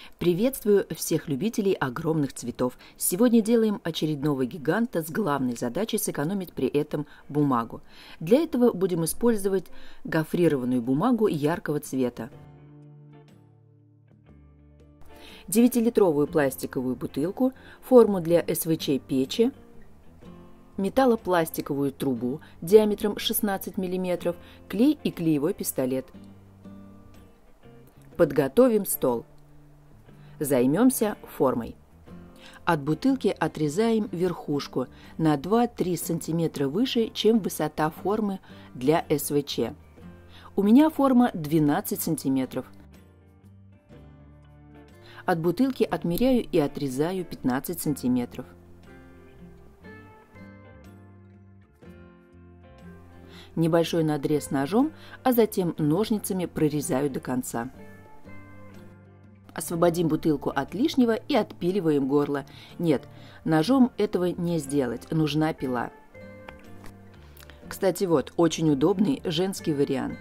Приветствую всех любителей огромных цветов. Сегодня делаем очередного гиганта с главной задачей сэкономить при этом бумагу. Для этого будем использовать гофрированную бумагу яркого цвета. 9-литровую пластиковую бутылку, форму для СВЧ печи, металлопластиковую трубу диаметром 16 мм, клей и клеевой пистолет. Подготовим стол. Займемся формой. От бутылки отрезаем верхушку на 2-3 см выше, чем высота формы для СВЧ. У меня форма 12 см. От бутылки отмеряю и отрезаю 15 см. Небольшой надрез ножом, а затем ножницами прорезаю до конца. Освободим бутылку от лишнего и отпиливаем горло. Нет, ножом этого не сделать, нужна пила. Кстати, вот, очень удобный женский вариант.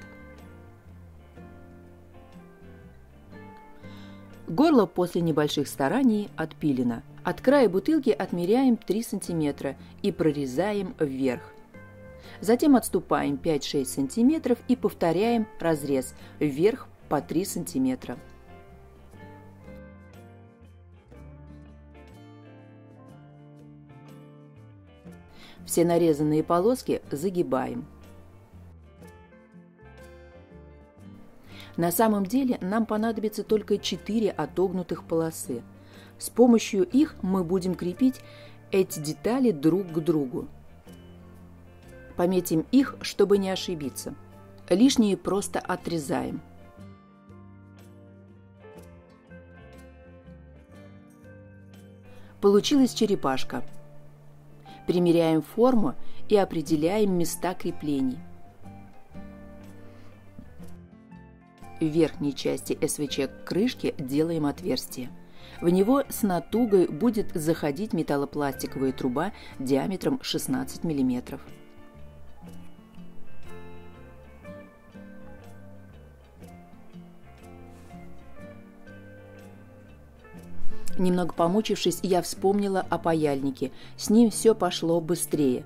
Горло после небольших стараний отпилено. От края бутылки отмеряем 3 см и прорезаем вверх. Затем отступаем 5-6 см и повторяем разрез вверх по 3 см. Все нарезанные полоски загибаем. На самом деле нам понадобится только 4 отогнутых полосы. С помощью их мы будем крепить эти детали друг к другу. Пометим их, чтобы не ошибиться. Лишние просто отрезаем. Получилась черепашка. Примеряем форму и определяем места креплений. В верхней части СВЧ крышки делаем отверстие. В него с натугой будет заходить металлопластиковая труба диаметром 16 мм. Немного помучившись, я вспомнила о паяльнике. С ним все пошло быстрее.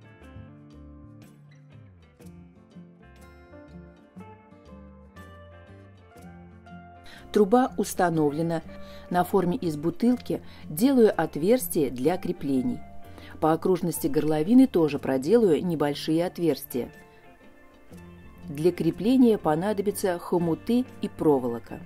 Труба установлена. На форме из бутылки делаю отверстия для креплений. По окружности горловины тоже проделаю небольшие отверстия. Для крепления понадобятся хомуты и проволока.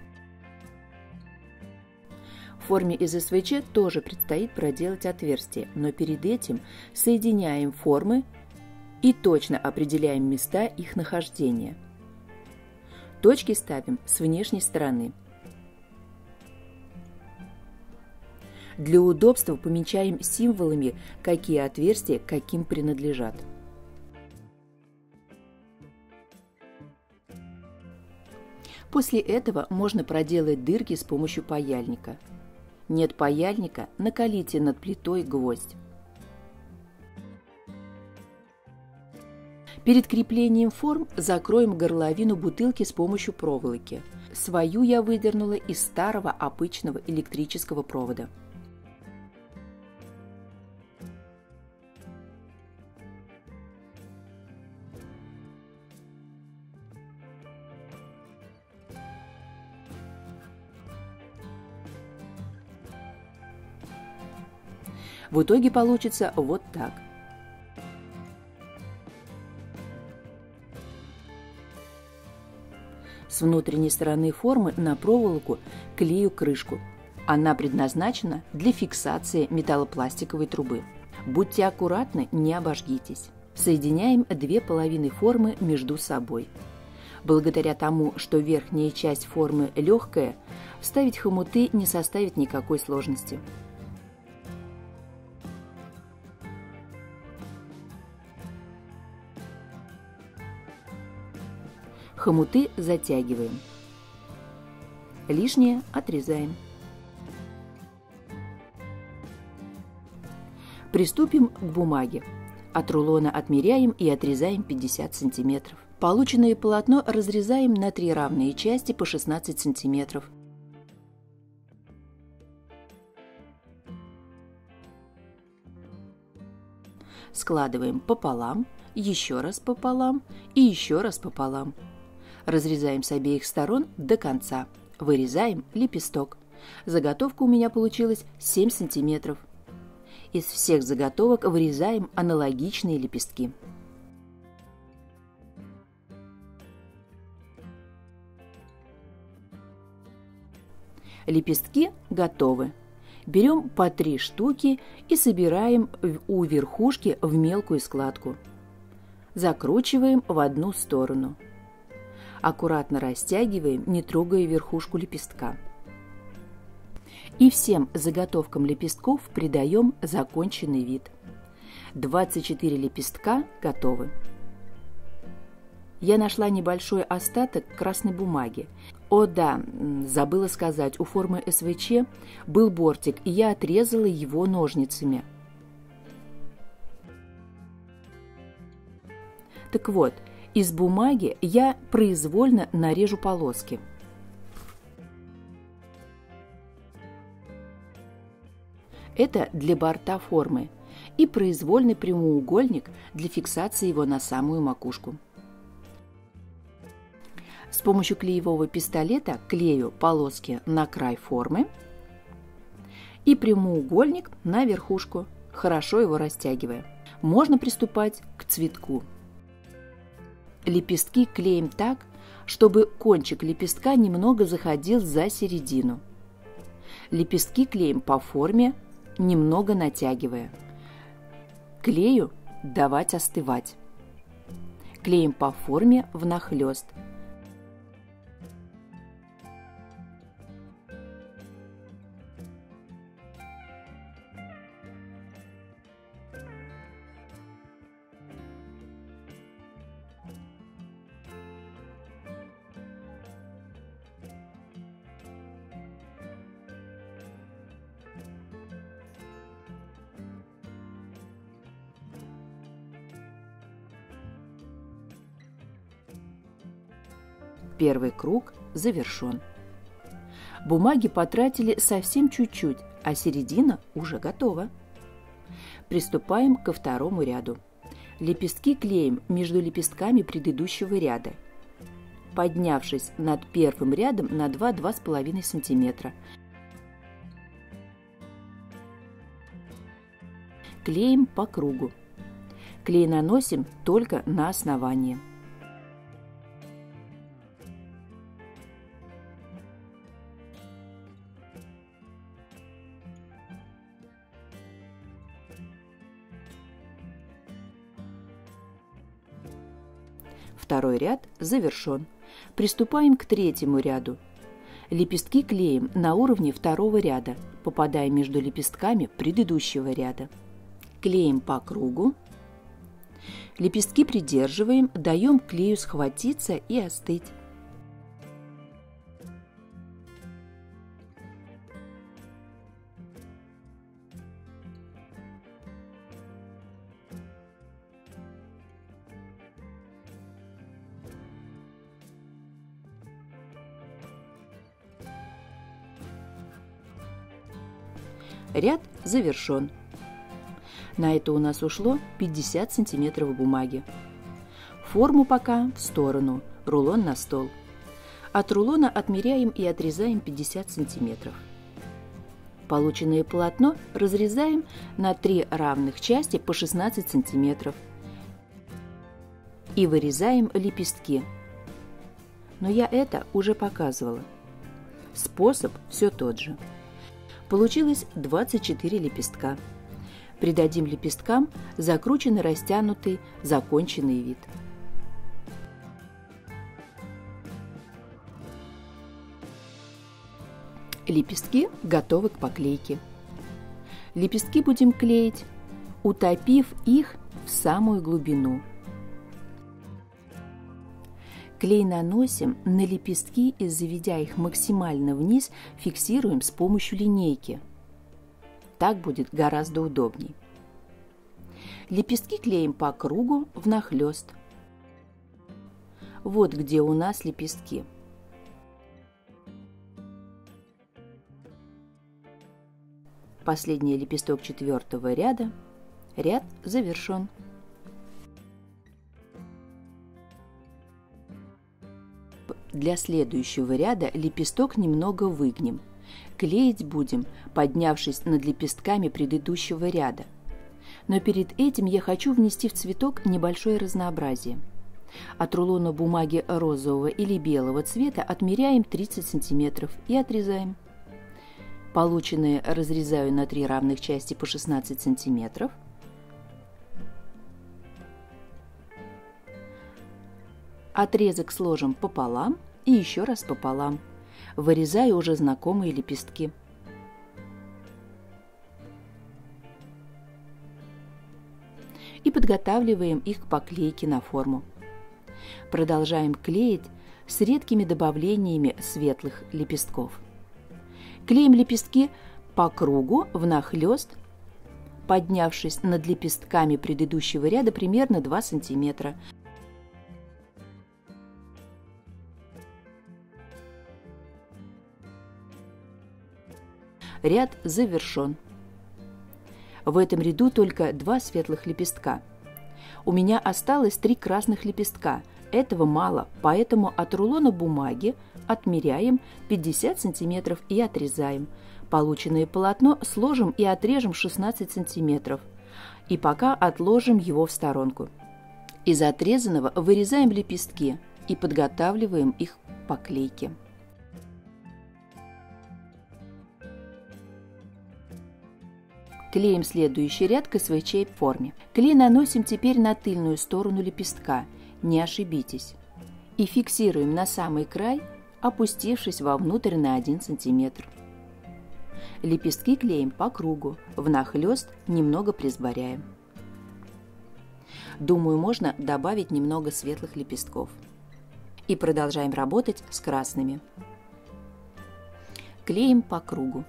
В форме из СВЧ тоже предстоит проделать отверстия, но перед этим соединяем формы и точно определяем места их нахождения. Точки ставим с внешней стороны. Для удобства помечаем символами, какие отверстия каким принадлежат. После этого можно проделать дырки с помощью паяльника. Нет паяльника, накалите над плитой гвоздь. Перед креплением форм закроем горловину бутылки с помощью проволоки. Свою я выдернула из старого обычного электрического провода. В итоге получится вот так. С внутренней стороны формы на проволоку клею крышку. Она предназначена для фиксации металлопластиковой трубы. Будьте аккуратны, не обожгитесь. Соединяем две половины формы между собой. Благодаря тому, что верхняя часть формы легкая, вставить хомуты не составит никакой сложности. Хомуты затягиваем. Лишнее отрезаем. Приступим к бумаге. От рулона отмеряем и отрезаем 50 см. Полученное полотно разрезаем на 3 равные части по 16 см. Складываем пополам, еще раз пополам и еще раз пополам. Разрезаем с обеих сторон до конца. Вырезаем лепесток. Заготовка у меня получилась 7 сантиметров. Из всех заготовок вырезаем аналогичные лепестки. Лепестки готовы. Берем по 3 штуки и собираем у верхушки в мелкую складку. Закручиваем в одну сторону. Аккуратно растягиваем, не трогая верхушку лепестка. И всем заготовкам лепестков придаем законченный вид. 24 лепестка готовы. Я нашла небольшой остаток красной бумаги. О да, забыла сказать, у формы СВЧ был бортик, и я отрезала его ножницами. Так вот, из бумаги я произвольно нарежу полоски. Это для борта формы и произвольный прямоугольник для фиксации его на самую макушку. С помощью клеевого пистолета клею полоски на край формы и прямоугольник на верхушку, хорошо его растягивая. Можно приступать к цветку. Лепестки клеим так, чтобы кончик лепестка немного заходил за середину. Лепестки клеим по форме, немного натягивая. Клею давать остывать. Клеим по форме внахлёст. Первый круг завершен. Бумаги потратили совсем чуть-чуть, а середина уже готова. Приступаем ко второму ряду. Лепестки клеим между лепестками предыдущего ряда, поднявшись над первым рядом на 2–2,5 см. Клеим по кругу. Клей наносим только на основание. Второй ряд завершен. Приступаем к третьему ряду. Лепестки клеим на уровне второго ряда, попадая между лепестками предыдущего ряда. Клеим по кругу. Лепестки придерживаем, даем клею схватиться и остыть. Ряд завершен. На это у нас ушло 50 сантиметров бумаги. Форму пока в сторону, рулон на стол. От рулона отмеряем и отрезаем 50 сантиметров. Полученное полотно разрезаем на 3 равных части по 16 сантиметров и вырезаем лепестки. Но я это уже показывала. Способ все тот же. Получилось 24 лепестка. Придадим лепесткам закрученный, растянутый, законченный вид. Лепестки готовы к поклейке. Лепестки будем клеить, утопив их в самую глубину. Клей наносим на лепестки и, заведя их максимально вниз, фиксируем с помощью линейки. Так будет гораздо удобней. Лепестки клеим по кругу внахлёст. Вот где у нас лепестки. Последний лепесток 4-го ряда Ряд завершен. Для следующего ряда лепесток немного выгнем. Клеить будем, поднявшись над лепестками предыдущего ряда. Но перед этим я хочу внести в цветок небольшое разнообразие. От рулона бумаги розового или белого цвета отмеряем 30 см и отрезаем. Полученные разрезаю на 3 равных части по 16 см. Отрезок сложим пополам и еще раз пополам. Вырезаю уже знакомые лепестки. И подготавливаем их к поклейке на форму. Продолжаем клеить с редкими добавлениями светлых лепестков. Клеим лепестки по кругу внахлёст, поднявшись над лепестками предыдущего ряда примерно 2 см. Ряд завершен. В этом ряду только 2 светлых лепестка. У меня осталось 3 красных лепестка. Этого мало, поэтому от рулона бумаги отмеряем 50 см и отрезаем. Полученное полотно сложим и отрежем 16 см. И пока отложим его в сторонку. Из отрезанного вырезаем лепестки и подготавливаем их к поклейке. Клеим следующий ряд к СВЧ форме. Клей наносим теперь на тыльную сторону лепестка, не ошибитесь. И фиксируем на самый край, опустившись вовнутрь на 1 см. Лепестки клеим по кругу, внахлёст немного присборяем. Думаю, можно добавить немного светлых лепестков. И продолжаем работать с красными. Клеим по кругу.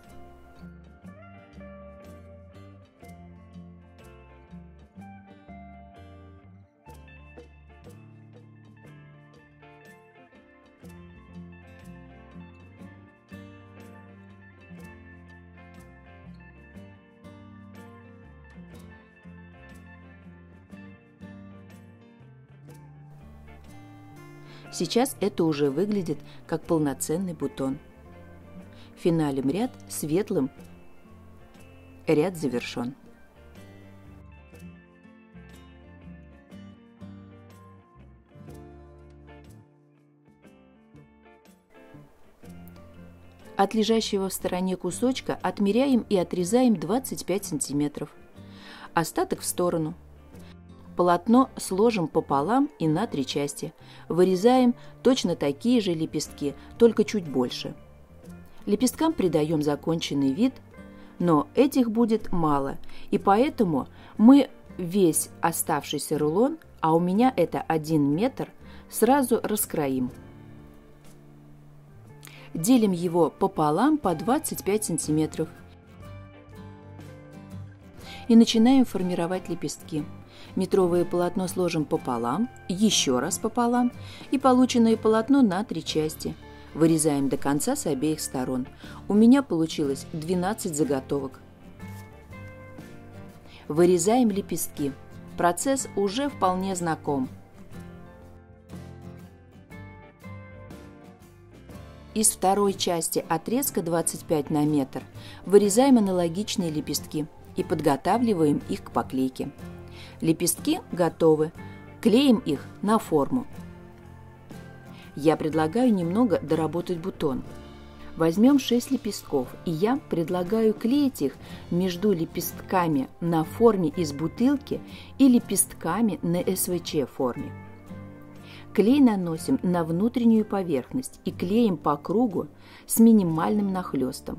Сейчас это уже выглядит как полноценный бутон. Финалем ряд светлым. Ряд завершен. От лежащего в стороне кусочка отмеряем и отрезаем 25 см. Остаток в сторону. Полотно сложим пополам и на 3 части. Вырезаем точно такие же лепестки, только чуть больше. Лепесткам придаем законченный вид, но этих будет мало, и поэтому мы весь оставшийся рулон, а у меня это 1 метр, сразу раскроим. Делим его пополам по 25 сантиметров и начинаем формировать лепестки. Метровое полотно сложим пополам, еще раз пополам, и полученное полотно на 3 части. Вырезаем до конца с обеих сторон. У меня получилось 12 заготовок. Вырезаем лепестки. Процесс уже вполне знаком. Из второй части отрезка 25 на метр вырезаем аналогичные лепестки и подготавливаем их к поклейке. Лепестки готовы. Клеим их на форму. Я предлагаю немного доработать бутон. Возьмем 6 лепестков, и я предлагаю клеить их между лепестками на форме из бутылки и лепестками на СВЧ форме. Клей наносим на внутреннюю поверхность и клеим по кругу с минимальным нахлестом.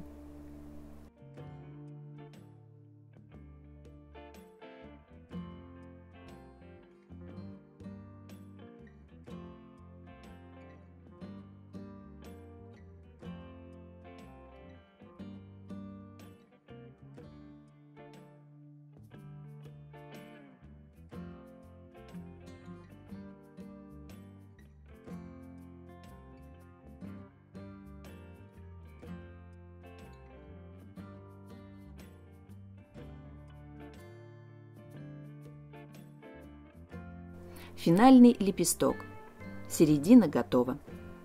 Финальный лепесток. Середина готова.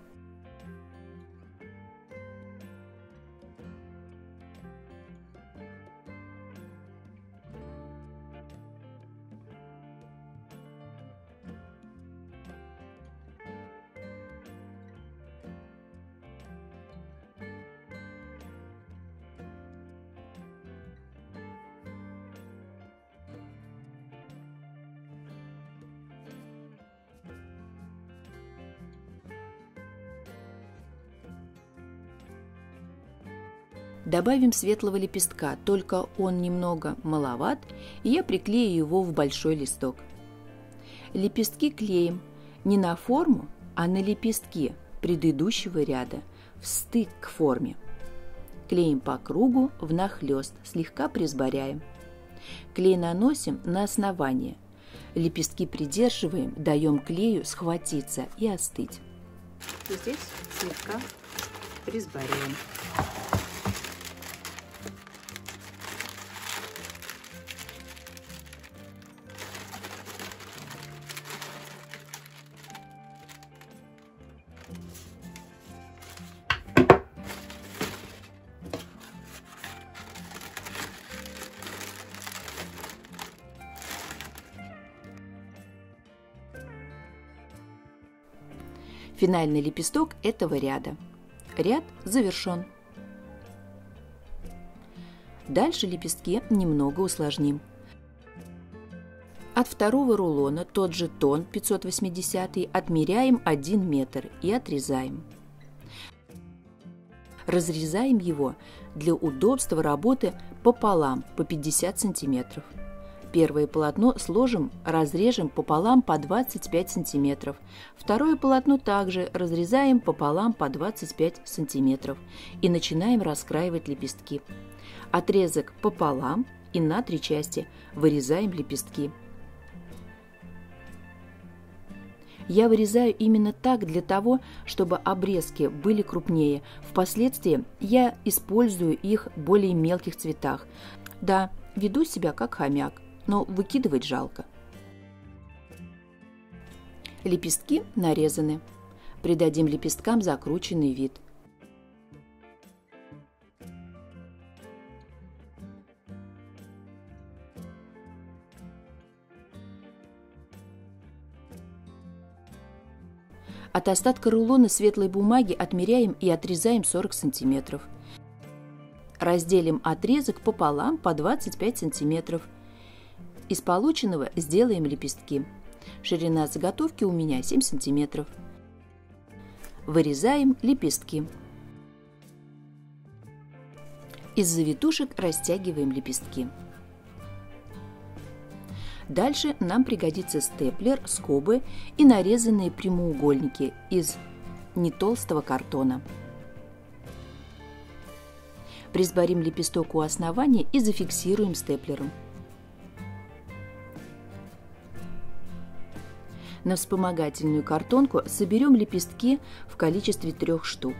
Добавим светлого лепестка, только он немного маловат, и я приклею его в большой листок. Лепестки клеим не на форму, а на лепестки предыдущего ряда, в стык к форме. Клеим по кругу внахлёст, слегка присборяем. Клей наносим на основание. Лепестки придерживаем, даем клею схватиться и остыть. Здесь слегка присборяем. Финальный лепесток этого ряда. Ряд завершен. Дальше лепестки немного усложним. От второго рулона тот же тон 580 отмеряем 1 метр и отрезаем. Разрезаем его для удобства работы пополам по 50 сантиметров. Первое полотно сложим, разрежем пополам по 25 сантиметров. Второе полотно также разрезаем пополам по 25 сантиметров и начинаем раскраивать лепестки. Отрезок пополам и на 3 части вырезаем лепестки. Я вырезаю именно так для того, чтобы обрезки были крупнее. Впоследствии я использую их в более мелких цветах. Да, веду себя как хомяк, но выкидывать жалко. Лепестки нарезаны. Придадим лепесткам закрученный вид. От остатка рулона светлой бумаги отмеряем и отрезаем 40 сантиметров. Разделим отрезок пополам по 25 сантиметров. Из полученного сделаем лепестки. Ширина заготовки у меня 7 сантиметров. Вырезаем лепестки. Из завитушек растягиваем лепестки. Дальше нам пригодится степлер, скобы и нарезанные прямоугольники из нетолстого картона. Присборим лепесток у основания и зафиксируем степлером. На вспомогательную картонку соберем лепестки в количестве 3 штук.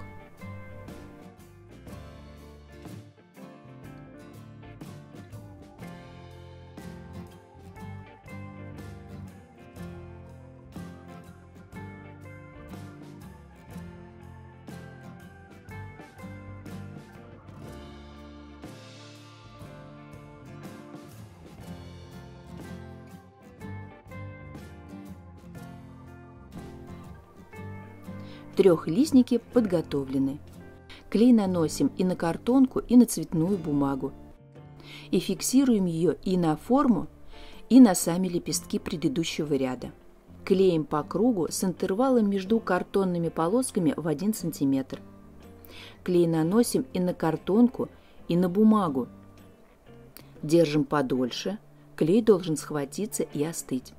Трехлистники подготовлены. Клей наносим и на картонку, и на цветную бумагу. И фиксируем ее и на форму, и на сами лепестки предыдущего ряда. Клеим по кругу с интервалом между картонными полосками в 1 см. Клей наносим и на картонку, и на бумагу. Держим подольше. Клей должен схватиться и остыть.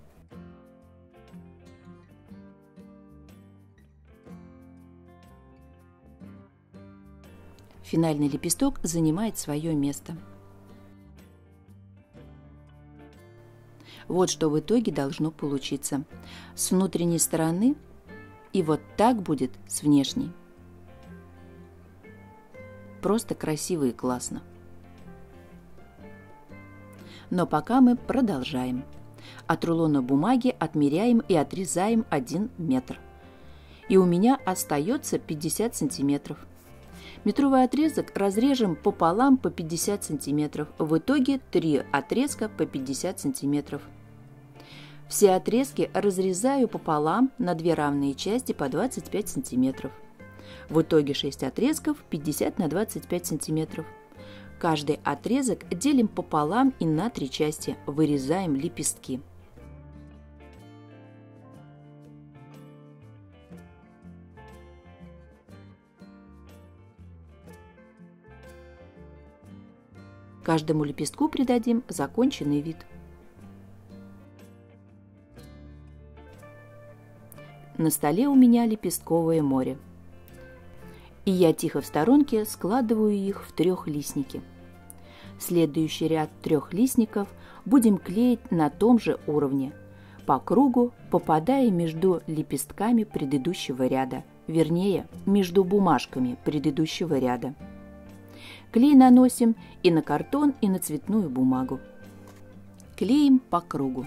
Финальный лепесток занимает свое место. Вот что в итоге должно получиться. С внутренней стороны и вот так будет с внешней. Просто красиво и классно. Но пока мы продолжаем. От рулона бумаги отмеряем и отрезаем 1 метр. И у меня остается 50 сантиметров. Метровый отрезок разрежем пополам по 50 сантиметров. В итоге 3 отрезка по 50 сантиметров. Все отрезки разрезаю пополам на 2 равные части по 25 сантиметров. В итоге 6 отрезков 50 на 25 сантиметров. Каждый отрезок делим пополам и на 3 части. Вырезаем лепестки. Каждому лепестку придадим законченный вид. На столе у меня лепестковое море. И я тихо в сторонке складываю их в трехлистники. Следующий ряд трехлистников будем клеить на том же уровне, по кругу, попадая между лепестками предыдущего ряда, вернее, между бумажками предыдущего ряда. Клей наносим и на картон, и на цветную бумагу. Клеим по кругу.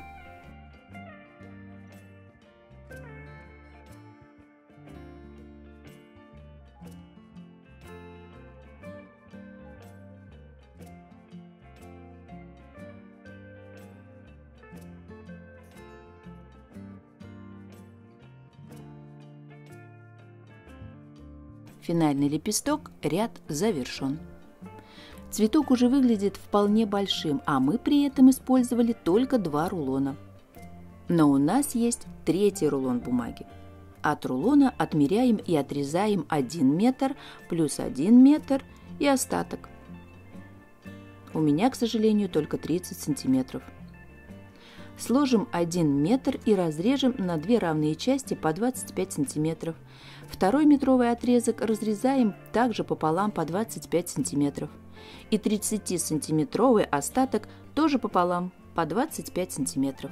Финальный лепесток, ряд завершен. Цветок уже выглядит вполне большим, а мы при этом использовали только 2 рулона. Но у нас есть 3-й рулон бумаги. От рулона отмеряем и отрезаем 1 метр плюс 1 метр и остаток. У меня, к сожалению, только 30 сантиметров. Сложим 1 метр и разрежем на 2 равные части по 25 сантиметров. Второй метровый отрезок разрезаем также пополам по 25 сантиметров. И 30-сантиметровый остаток тоже пополам по 25 сантиметров.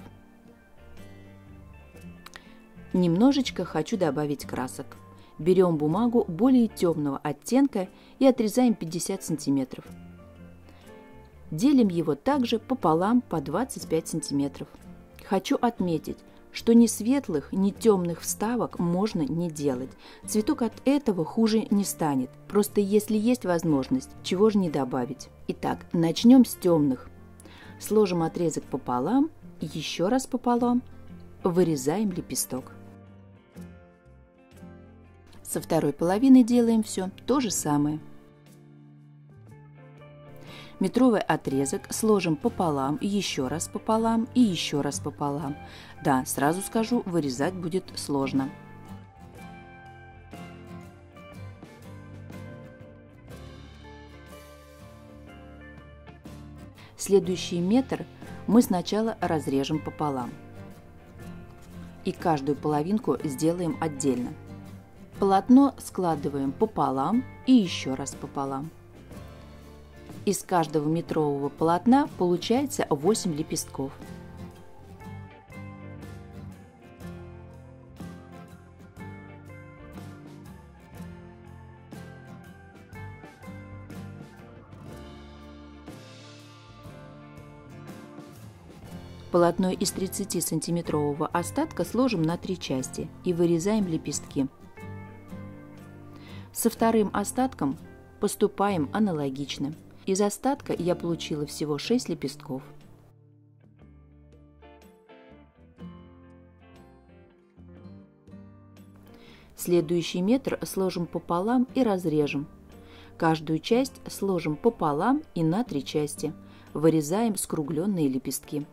Немножечко хочу добавить красок. Берем бумагу более темного оттенка и отрезаем 50 сантиметров. Делим его также пополам по 25 сантиметров. Хочу отметить, что ни светлых, ни темных вставок можно не делать. Цветок от этого хуже не станет. Просто если есть возможность, чего же не добавить. Итак, начнем с темных. Сложим отрезок пополам, еще раз пополам, вырезаем лепесток. Со второй половины делаем все то же самое. Метровый отрезок сложим пополам, еще раз пополам и еще раз пополам. Да, сразу скажу, вырезать будет сложно. Следующий метр мы сначала разрежем пополам. И каждую половинку сделаем отдельно. Полотно складываем пополам и еще раз пополам. Из каждого метрового полотна получается 8 лепестков. Полотно из 30-сантиметрового остатка сложим на 3 части и вырезаем лепестки. Со вторым остатком поступаем аналогично. Из остатка я получила всего 6 лепестков. Следующий метр сложим пополам и разрежем. Каждую часть сложим пополам и на 3 части. Вырезаем скругленные лепестки.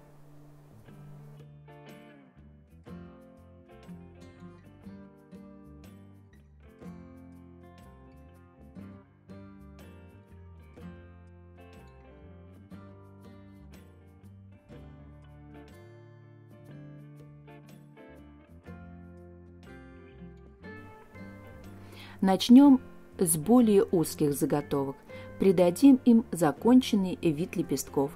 Начнем с более узких заготовок. Придадим им законченный вид лепестков.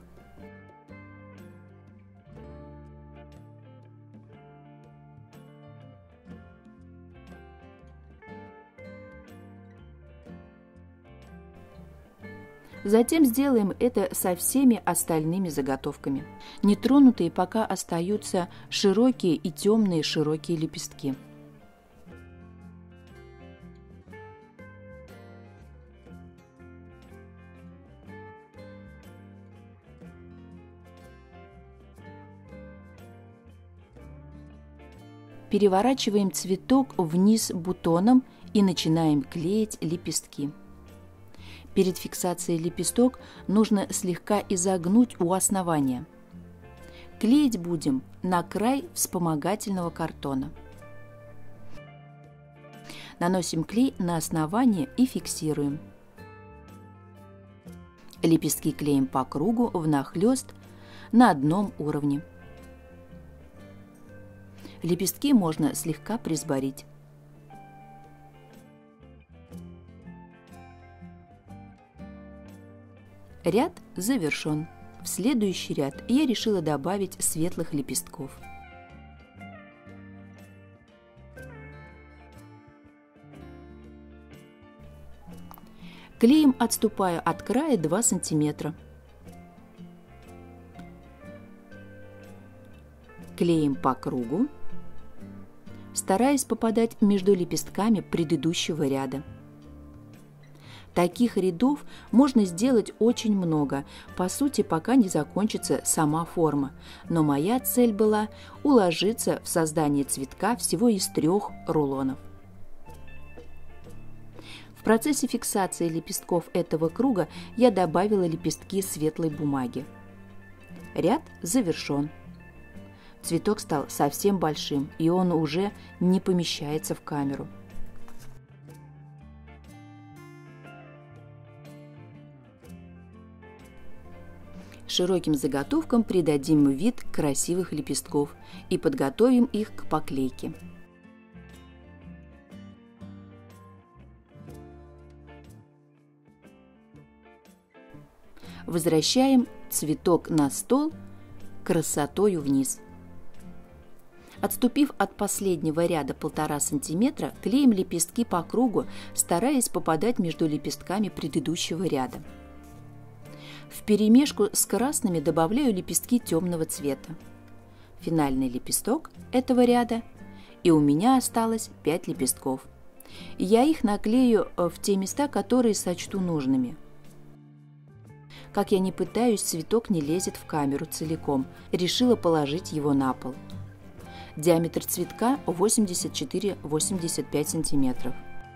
Затем сделаем это со всеми остальными заготовками. Нетронутые пока остаются широкие и темные широкие лепестки. Переворачиваем цветок вниз бутоном и начинаем клеить лепестки. Перед фиксацией лепесток нужно слегка изогнуть у основания. Клеить будем на край вспомогательного картона. Наносим клей на основание и фиксируем. Лепестки клеим по кругу внахлёст на одном уровне. Лепестки можно слегка присборить. Ряд завершен. В следующий ряд я решила добавить светлых лепестков. Клеем, отступая от края 2 см. Клеим по кругу, стараясь попадать между лепестками предыдущего ряда. Таких рядов можно сделать очень много, по сути, пока не закончится сама форма. Но моя цель была уложиться в создание цветка всего из 3 рулонов. В процессе фиксации лепестков этого круга я добавила лепестки светлой бумаги. Ряд завершен. Цветок стал совсем большим, и он уже не помещается в камеру. Широким заготовкам придадим вид красивых лепестков и подготовим их к поклейке. Возвращаем цветок на стол красотою вниз. Отступив от последнего ряда 1,5 см, клеим лепестки по кругу, стараясь попадать между лепестками предыдущего ряда. Вперемешку с красными добавляю лепестки темного цвета. Финальный лепесток этого ряда, и у меня осталось 5 лепестков. Я их наклею в те места, которые сочту нужными. Как я не пытаюсь, цветок не лезет в камеру целиком. Решила положить его на пол. Диаметр цветка 84-85 см.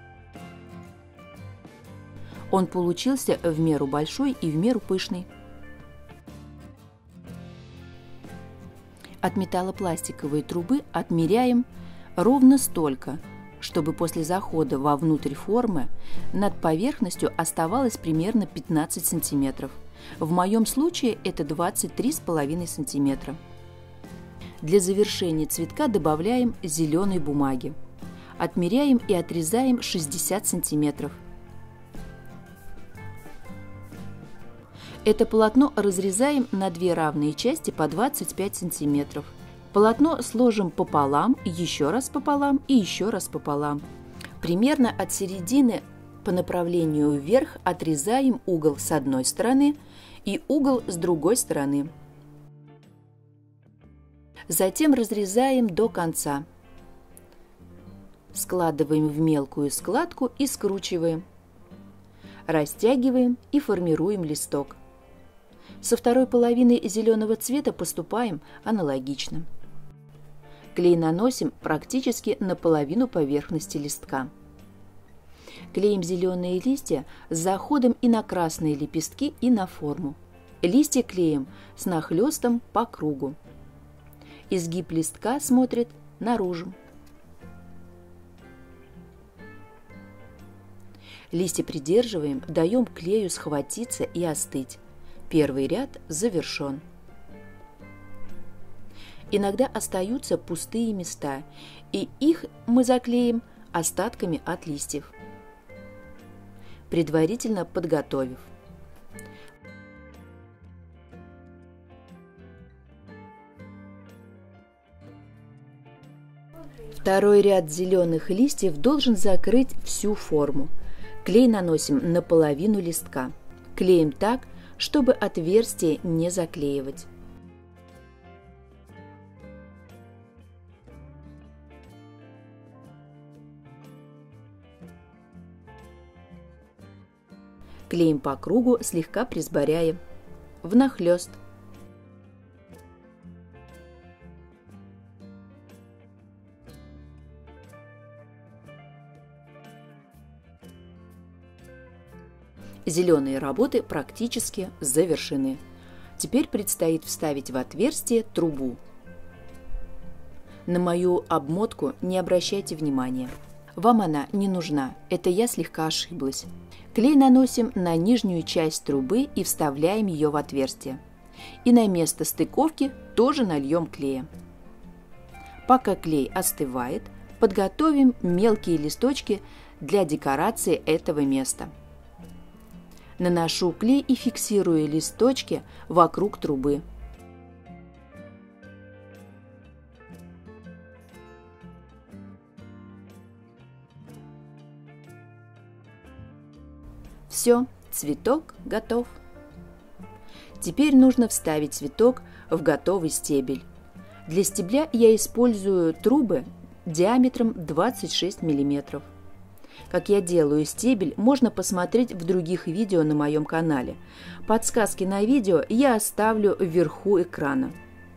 Он получился в меру большой и в меру пышный. От металлопластиковой трубы отмеряем ровно столько, чтобы после захода вовнутрь формы над поверхностью оставалось примерно 15 см. В моем случае это 23,5 см. Для завершения цветка добавляем зеленой бумаги. Отмеряем и отрезаем 60 см. Это полотно разрезаем на 2 равные части по 25 см. Полотно сложим пополам, еще раз пополам и еще раз пополам. Примерно от середины по направлению вверх отрезаем угол с одной стороны и угол с другой стороны. Затем разрезаем до конца. Складываем в мелкую складку и скручиваем. Растягиваем и формируем листок. Со второй половиной зеленого цвета поступаем аналогично. Клей наносим практически на половину поверхности листка. Клеим зеленые листья с заходом и на красные лепестки, и на форму. Листья клеим с нахлестом по кругу. Изгиб листка смотрит наружу. Листья придерживаем, даем клею схватиться и остыть. Первый ряд завершен. Иногда остаются пустые места, и их мы заклеим остатками от листьев, предварительно подготовив. Второй ряд зеленых листьев должен закрыть всю форму. Клей наносим на половину листка. Клеим так, чтобы отверстие не заклеивать. Клеим по кругу, слегка присборяя, внахлёст. Зеленые работы практически завершены. Теперь предстоит вставить в отверстие трубу. На мою обмотку не обращайте внимания. Вам она не нужна, это я слегка ошиблась. Клей наносим на нижнюю часть трубы и вставляем ее в отверстие. И на место стыковки тоже нальем клея. Пока клей остывает, подготовим мелкие листочки для декорации этого места. Наношу клей и фиксирую листочки вокруг трубы. Все, цветок готов. Теперь нужно вставить цветок в готовый стебель. Для стебля я использую трубы диаметром 26 мм. Как я делаю стебель, можно посмотреть в других видео на моем канале. Подсказки на видео я оставлю вверху экрана.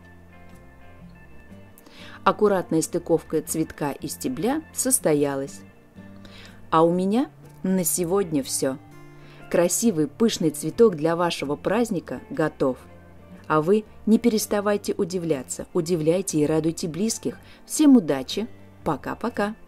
Аккуратная стыковка цветка и стебля состоялась. А у меня на сегодня все. Красивый пышный цветок для вашего праздника готов. А вы не переставайте удивляться, удивляйте и радуйте близких. Всем удачи! Пока-пока!